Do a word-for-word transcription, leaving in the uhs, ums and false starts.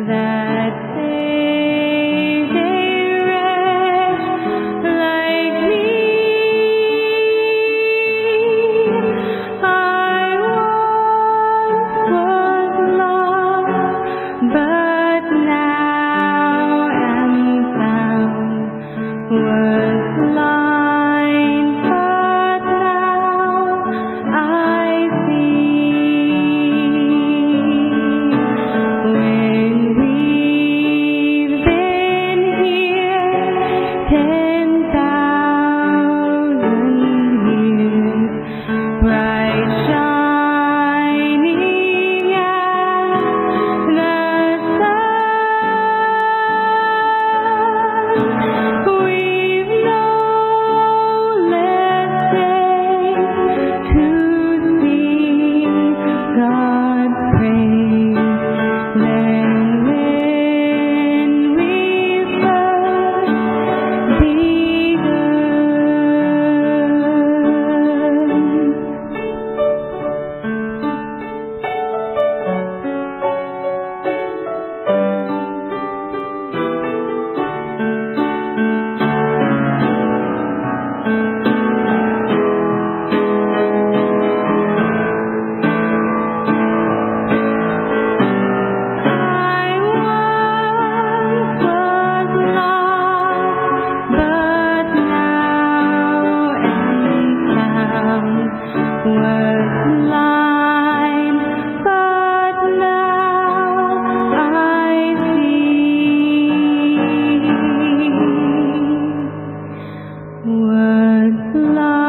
that saved a wretch like me. I once was lost, but now am found. Was blind, but now I see. When we've been here ten thousand years, bright shining as the sun, we've no less days to sing God's praise than when we first begun. I once was lost, but now am found. Was blind, but now I see. Was blind.